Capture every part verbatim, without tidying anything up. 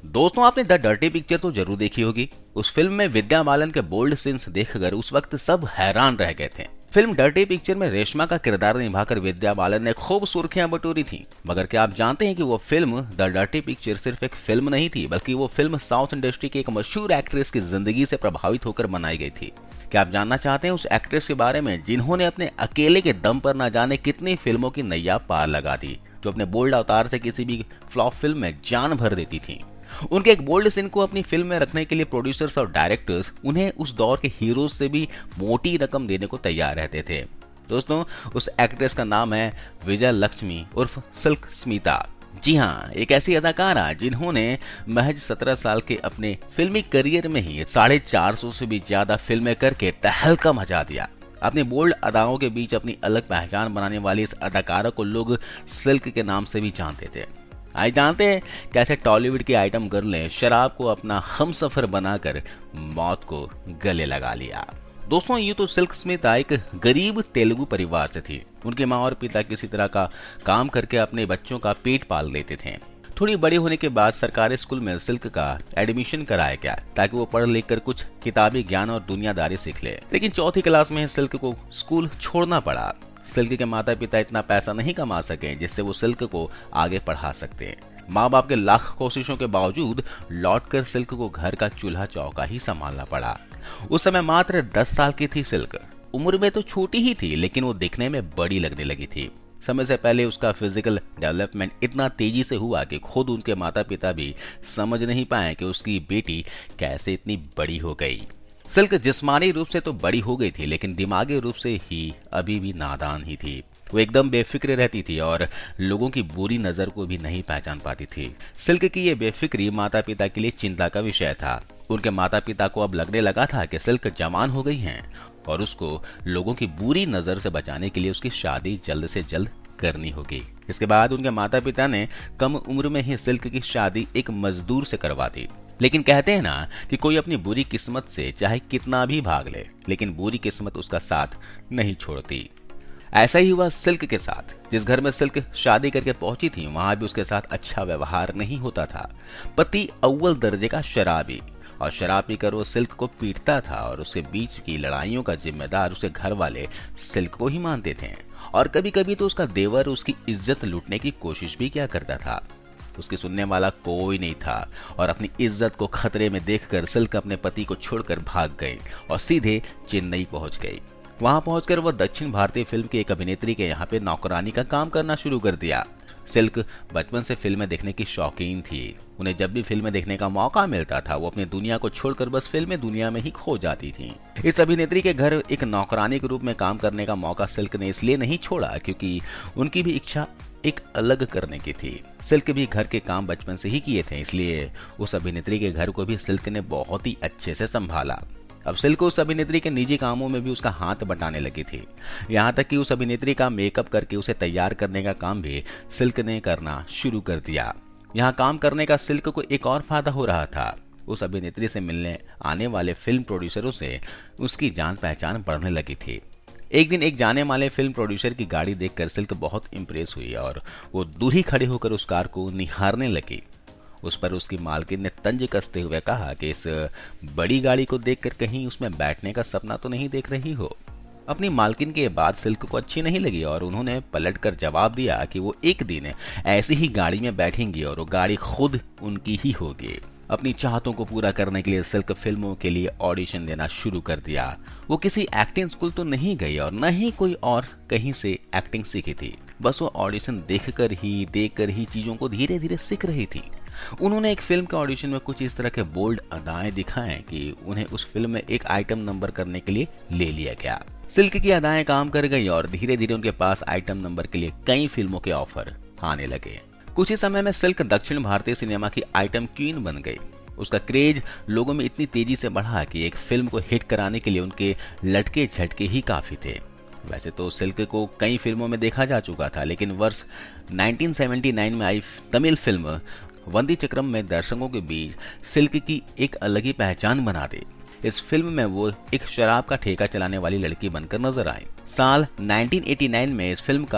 दोस्तों, आपने the dirty picture तो जरूर देखी होगी। उस फिल्म में विद्या बालन के बोल्ड सीन्स देखकर उस वक्त सब हैरान रह गए थे। फिल्म डर्टी पिक्चर में रेशमा का किरदार निभाकर विद्या बालन ने खूब सुर्खियां बटोरी थी। मगर क्या आप जानते हैं कि वो फिल्म द डर्टी पिक्चर सिर्फ एक फिल्म नहीं थी, बल्कि वो फिल्म साउथ इंडस्ट्री की एक मशहूर एक्ट्रेस की जिंदगी से प्रभावित होकर बनाई गई थी। क्या आप जानना चाहते हैं उस एक्ट्रेस के बारे में जिन्होंने अपने अकेले के दम पर न जाने कितनी फिल्मों की नैया पार लगा दी, जो अपने बोल्ड अवतार से किसी भी फ्लॉप फिल्म में जान भर देती थी। उनके एक बोल्ड सीन को अपनी फिल्म में रखने के लिए प्रोड्यूसर्स और डायरेक्टर्स उन्हें उस दौर के हीरोज से भी मोटी रकम देने को तैयार रहते थे। दोस्तों, उस एक्ट्रेस का नाम है विजय लक्ष्मी उर्फ सिल्क स्मिता। जी हाँ, एक ऐसी अदाकारा जिन्होंने महज सत्रह साल के अपने फिल्मी करियर में ही साढ़े चार सौ से भी ज्यादा फिल्में करके तहलका मचा दिया। अपनी बोल्ड अदाओं के बीच अपनी अलग पहचान बनाने वाली इस अदाकारा को लोग सिल्क के नाम से भी जानते थे। आइए जानते हैं कैसे टॉलीवुड की आइटम गर्ल ने शराब को अपना हमसफर बनाकर मौत को गले लगा लिया। दोस्तों, ये तो सिल्क स्मिता एक गरीब तेलुगु परिवार से थी। उनकी माँ और पिता किसी तरह का काम करके अपने बच्चों का पेट पाल देते थे। थोड़ी बड़ी होने के बाद सरकारी स्कूल में सिल्क का एडमिशन कराया गया ताकि वो पढ़ लिख कर कुछ किताबी ज्ञान और दुनियादारी सीख ले। लेकिन चौथी क्लास में सिल्क को स्कूल छोड़ना पड़ा। सिल्क के माता पिता इतना पैसा नहीं कमा सके जिससे वो सिल्क को आगे पढ़ा सकते। माँ बाप के लाख कोशिशों के बावजूद लौटकर सिल्क को घर का चूल्हा चौका ही संभालना पड़ा। उस समय मात्र दस साल की थी सिल्क। उम्र में तो छोटी ही थी, लेकिन वो दिखने में बड़ी लगने लगी थी। समय से पहले उसका फिजिकल डेवलपमेंट इतना तेजी से हुआ कि खुद उनके माता पिता भी समझ नहीं पाए कि उसकी बेटी कैसे इतनी बड़ी हो गई। सिल्क जिस्मानी रूप से तो बड़ी हो गई थी, लेकिन दिमागी रूप से ही अभी भी नादान ही थी। वो एकदम बेफिक्र रहती थी और लोगों की बुरी नजर को भी नहीं पहचान पाती थी। सिल्क की ये बेफिक्री माता पिता के लिए चिंता का विषय था। उनके माता पिता को अब लगने लगा था कि सिल्क जवान हो गई हैं और उसको लोगों की बुरी नजर से बचाने के लिए उसकी शादी जल्द से जल्द करनी होगी। इसके बाद उनके माता पिता ने कम उम्र में ही सिल्क की शादी एक मजदूर से करवा दी। लेकिन कहते हैं ना कि कोई अपनी बुरी किस्मत से चाहे कितना भी भाग ले, लेकिन बुरी किस्मत उसका साथ नहीं छोड़ती। ऐसा ही हुआ सिल्क के साथ। जिस घर में सिल्क शादी करके पहुंची थी, वहां भी उसके साथ अच्छा व्यवहार नहीं होता था। पति अव्वल दर्जे का शराबी, और शराब पीकर वो सिल्क को पीटता था और उसके बीच की लड़ाइयों का जिम्मेदार उसके घर वाले सिल्क को ही मानते थे। और कभी कभी तो उसका देवर उसकी इज्जत लूटने की कोशिश भी किया करता था। उसकी सुनने वाला कोई नहीं था और अपनी इज्जत को खतरे में देखकर सिल्क अपने पति को छोड़कर भाग गई और सीधे चेन्नई पहुंच गई। वहां पहुंचकर वह दक्षिण भारतीय फिल्म की एक अभिनेत्री के यहाँ पे नौकरानी का काम करना शुरू कर दिया। सिल्क बचपन से फिल्में देखने की शौकीन थी। उन्हें जब भी फिल्में देखने का मौका मिलता था, वो अपनी दुनिया को छोड़कर बस फिल्में दुनिया में ही खो जाती थी। इस अभिनेत्री के घर एक नौकरानी के रूप में काम करने का मौका सिल्क ने इसलिए नहीं छोड़ा क्योंकि उनकी भी इच्छा एक अलग करने की थी। सिल्क भी घर के काम बचपन से ही किए थे, इसलिए उस अभिनेत्री के घर को भी सिल्क ने बहुत ही अच्छे से संभाला। अब सिल्क उस अभिनेत्री के निजी कामों में भी उसका हाथ बटाने लगी थी। यहाँ तक कि उस अभिनेत्री का मेकअप करके उसे तैयार करने का काम भी सिल्क ने करना शुरू कर दिया। यहाँ काम करने का सिल्क को एक और फायदा हो रहा था। उस अभिनेत्री से मिलने आने वाले फिल्म प्रोड्यूसरों से उसकी जान पहचान बढ़ने लगी थी। एक दिन एक जाने माने फिल्म प्रोड्यूसर की गाड़ी देखकर सिल्क बहुत इम्प्रेस हुई और वो दूर ही खड़े होकर उस कार को निहारने लगी। उस पर उसकी मालकिन ने तंज कसते हुए कहा कि इस बड़ी गाड़ी को देखकर कहीं उसमें बैठने का सपना तो नहीं देख रही हो। अपनी मालकिन की बात सिल्क को अच्छी नहीं लगी और उन्होंने पलटकर जवाब दिया कि वो एक दिन ऐसी ही गाड़ी में बैठेंगी और वो गाड़ी खुद उनकी ही होगी। अपनी चाहतों को पूरा करने के लिए सिल्क फिल्मों के लिए ऑडिशन देना शुरू कर दिया। वो किसी एक्टिंग स्कूल तो नहीं गई और न ही कोई और कहीं से एक्टिंग सीखी थी। बस वो ऑडिशन देखकर ही देखकर ही चीजों को धीरे धीरे सीख रही थी। उन्होंने एक फिल्म के ऑडिशन में कुछ इस तरह के बोल्ड अदाएं दिखाएं कि उन्हें उस फिल्म में एक आइटम नंबर करने के लिए ले लिया गया। सिल्क की अदाएं काम कर गई और धीरे धीरे उनके पास आइटम नंबर के लिए कई फिल्मों के ऑफर आने लगे। कुछ ही समय में सिल्क दक्षिण भारतीय सिनेमा की आइटम क्वीन बन गई। उसका क्रेज लोगों में इतनी तेजी से बढ़ा कि एक फिल्म को हिट कराने के लिए उनके लटके झटके ही काफी थे। वैसे तो सिल्क को कई फिल्मों में देखा जा चुका था, लेकिन वर्ष उन्नीस सौ उन्यासी में आई तमिल फिल्म वंदी चक्रम में दर्शकों के बीच सिल्क की एक अलग ही पहचान बना दी। इस फिल्म में वो एक शराब का ठेका चलाने वाली लड़की बनकर नजर आई। साल उन्नीस सौ नवासी में इस फिल्म का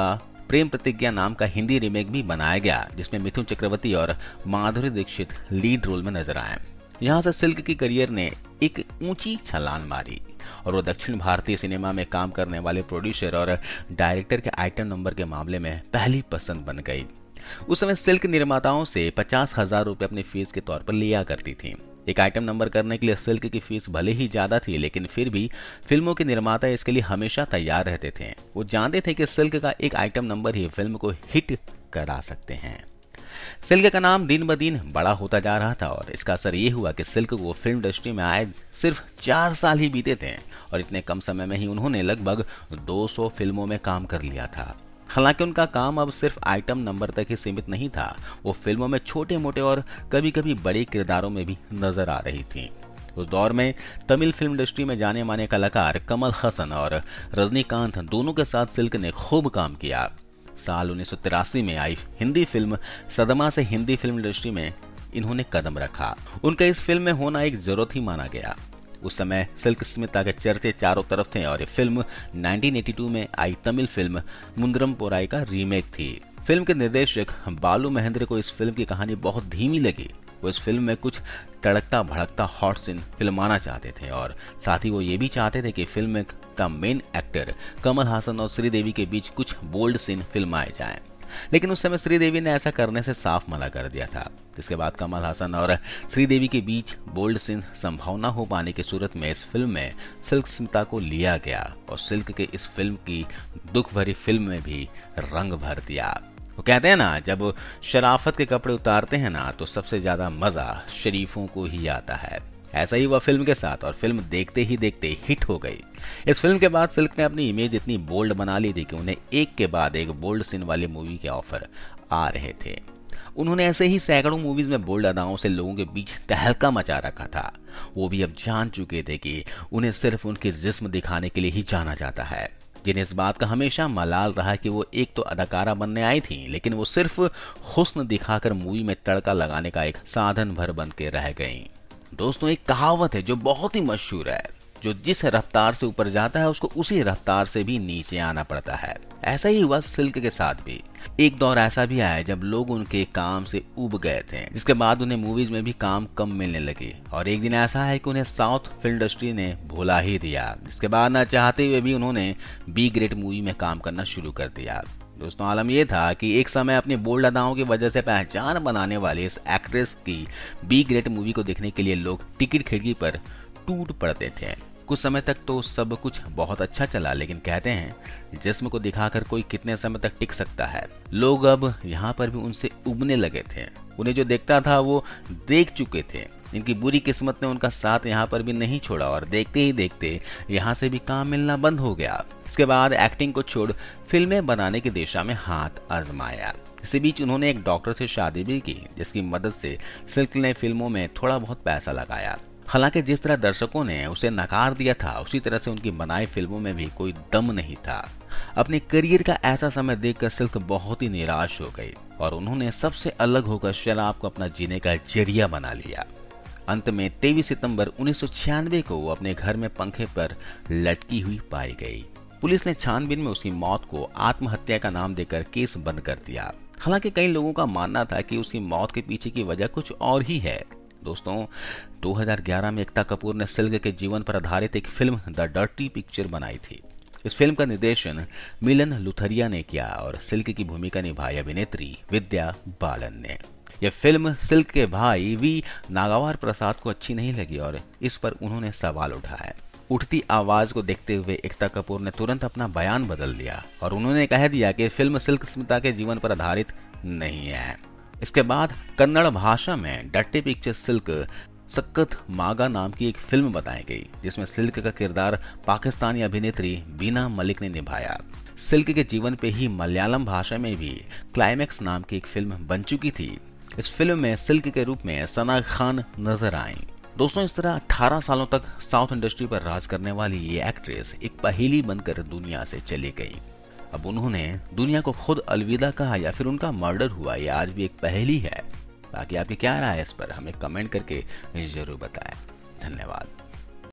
प्रेम प्रतिज्ञा नाम का हिंदी रीमेक भी बनाया गया, जिसमें मिथुन चक्रवर्ती और माधुरी दीक्षित लीड रोल में नजर आए। यहाँ से सिल्क की करियर ने एक ऊंची छलांग मारी और वो दक्षिण भारतीय सिनेमा में काम करने वाले प्रोड्यूसर और डायरेक्टर के आइटम नंबर के मामले में पहली पसंद बन गई। उस समय सिल्क निर्माताओं से पचास हजार रुपए अपनी फीस के तौर पर लिया करती थी। एक आइटम नंबर करने के लिए सिल्क की फीस भले ही ज्यादा थी, लेकिन फिर भी फिल्मों के निर्माता इसके लिए हमेशा तैयार रहते थे। वो जानते थे कि सिल्क का एक आइटम नंबर ही फिल्म को हिट करा सकते हैं। सिल्क का नाम दिन ब दिन बड़ा होता जा रहा था और इसका असर ये हुआ कि सिल्क को फिल्म इंडस्ट्री में आए सिर्फ चार साल ही बीते थे और इतने कम समय में ही उन्होंने लगभग दो सौ फिल्मों में काम कर लिया था। हालांकि उनका काम अब सिर्फ आइटम नंबर तक ही सीमित नहीं था, वो फिल्मों में छोटे मोटे और कभी कभी बड़े किरदारों में भी नजर आ रही थी। उस दौर में तमिल फिल्म इंडस्ट्री में जाने माने कलाकार कमल हसन और रजनीकांत दोनों के साथ सिल्क ने खूब काम किया। साल उन्नीस सौ तिरासी में आई हिंदी फिल्म सदमा से हिंदी फिल्म इंडस्ट्री में इन्होंने कदम रखा। उनका इस फिल्म में होना एक जरूरत ही माना गया। उस समय सिल्क स्मिता के चर्चे चारों तरफ थे और ये फिल्म उन्नीस सौ बयासी में आई तमिल फिल्म मुंद्रम पोराई का रीमेक थी। फिल्म के निर्देशक बालू महेंद्र को इस फिल्म की कहानी बहुत धीमी लगी। वो इस फिल्म में कुछ तड़कता भड़कता हॉट सीन फिल्माना चाहते थे और साथ ही वो ये भी चाहते थे कि फिल्म का मेन एक्टर कमल हासन और श्रीदेवी के बीच कुछ बोल्ड सीन फिल्माए जाएं। लेकिन उस समय श्रीदेवी ने ऐसा करने से साफ मना कर दिया था। जिसके बाद कमल हासन और श्रीदेवी के बीच बोल्ड सीन संभव न हो पाने की सूरत में इस फिल्म में सिल्क स्मिता को लिया गया और सिल्क के इस फिल्म की दुख भरी फिल्म में भी रंग भर दिया। वो कहते हैं ना, जब शराफत के कपड़े उतारते हैं ना तो सबसे ज्यादा मजा शरीफों को ही आता है। ऐसा ही हुआ फिल्म के साथ और फिल्म देखते ही देखते हिट हो गई। इस फिल्म के बाद सिल्क ने अपनी इमेज इतनी बोल्ड बना ली थी कि उन्हें एक के बाद एक बोल्ड सीन वाली मूवी के ऑफर आ रहे थे। उन्होंने ऐसे ही सैकड़ों मूवीज में बोल्ड अदाओं से लोगों के बीच तहलका मचा रखा था। वो भी अब जान चुके थे कि उन्हें सिर्फ उनके जिस्म दिखाने के लिए ही जाना जाता है। जिन्हें इस बात का हमेशा मलाल रहा कि वो एक तो अदाकारा बनने आई थी, लेकिन वो सिर्फ हुस्न दिखाकर मूवी में तड़का लगाने का एक साधन भर बन के रह गई। दोस्तों, एक कहावत है जो बहुत ही मशहूर है, जो जिस रफ्तार से ऊपर जाता है उसको उसी रफ्तार से भी नीचे आना पड़ता है। ऐसा ही हुआ सिल्क के साथ भी। एक दौर ऐसा भी आया जब लोग उनके काम से उब गए थे, जिसके बाद उन्हें मूवीज में भी काम कम मिलने लगे और एक दिन ऐसा है कि उन्हें साउथ फिल्म इंडस्ट्री ने भुला ही दिया। जिसके बाद न चाहते हुए भी उन्होंने बी ग्रेड मूवी में काम करना शुरू कर दिया। दोस्तों, आलम यह था कि एक समय अपनी बोल्ड अदाओं की वजह से पहचान बनाने वाली इस एक्ट्रेस की बी ग्रेड मूवी को देखने के लिए लोग टिकट खिड़की पर टूट पड़ते थे। कुछ समय तक तो सब कुछ बहुत अच्छा चला, लेकिन कहते हैं जिस्म को दिखाकर कोई कितने समय तक टिक सकता है। लोग अब यहाँ पर भी उनसे उबने लगे थे। उन्हें जो देखता था वो देख चुके थे। इनकी बुरी किस्मत ने उनका साथ यहाँ पर भी नहीं छोड़ा और देखते ही देखते यहाँ से भी काम मिलना बंद हो गया। इसके बाद एक्टिंग को छोड़ फिल्में बनाने की दिशा में हाथ आजमाया। इसी बीच उन्होंने एक डॉक्टर से शादी भी की, जिसकी मदद से सिल्क ने फिल्मों में थोड़ा बहुत पैसा लगाया। हालांकि जिस तरह दर्शकों ने उसे नकार दिया था, उसी तरह से उनकी बनाई फिल्मों में भी कोई दम नहीं था। अपने करियर का ऐसा समय देखकर सिल्क बहुत ही निराश हो गई और उन्होंने सबसे अलग होकर शराब को अपना जीने का जरिया बना लिया। अंत में तेईस सितंबर उन्नीस सौ छियानवे को वो अपने घर में पंखे पर लटकी हुई पाई गई। पुलिस ने छानबीन में उसकी मौत को आत्महत्या का नाम देकर केस बंद कर दिया। हालांकि कई लोगों का मानना था कि उसकी मौत के पीछे की वजह कुछ और ही है। दोस्तों, दो हज़ार ग्यारह में एकता कपूर ने सिल्क के जीवन पर आधारित एक फिल्म द डर्टी पिक्चर बनाई थी। इस फिल्म का निर्देशन मिलन लुथरिया ने किया और सिल्क की भूमिका निभाई अभिनेत्री विद्या बालन ने। यह फिल्म सिल्क के भाई वी नागावार प्रसाद को अच्छी नहीं लगी और इस पर उन्होंने सवाल उठाया। उठती आवाज को देखते हुए एकता कपूर ने तुरंत अपना बयान बदल दिया और उन्होंने कह दिया कि फिल्म सिल्क स्मिता के जीवन पर आधारित नहीं है। इसके बाद कन्नड़ भाषा में डट्टी पिक्चर सिल्क सक्कत मागा नाम की एक फिल्म बताई गई, जिसमें सिल्क का किरदार पाकिस्तानी अभिनेत्री बीना मलिक ने निभाया। सिल्क के जीवन पे ही मलयालम भाषा में भी क्लाइमैक्स नाम की एक फिल्म बन चुकी थी। इस फिल्म में सिल्क के रूप में सना खान नजर आई। दोस्तों, इस तरह अठारह सालों तक साउथ इंडस्ट्री पर राज करने वाली ये एक्ट्रेस एक पहेली बनकर दुनिया से चली गई। अब उन्होंने दुनिया को खुद अलविदा कहा या फिर उनका मर्डर हुआ, ये आज भी एक पहेली है। बाकी आपकी क्या राय है इस पर हमें कमेंट करके जरूर बताएं। धन्यवाद।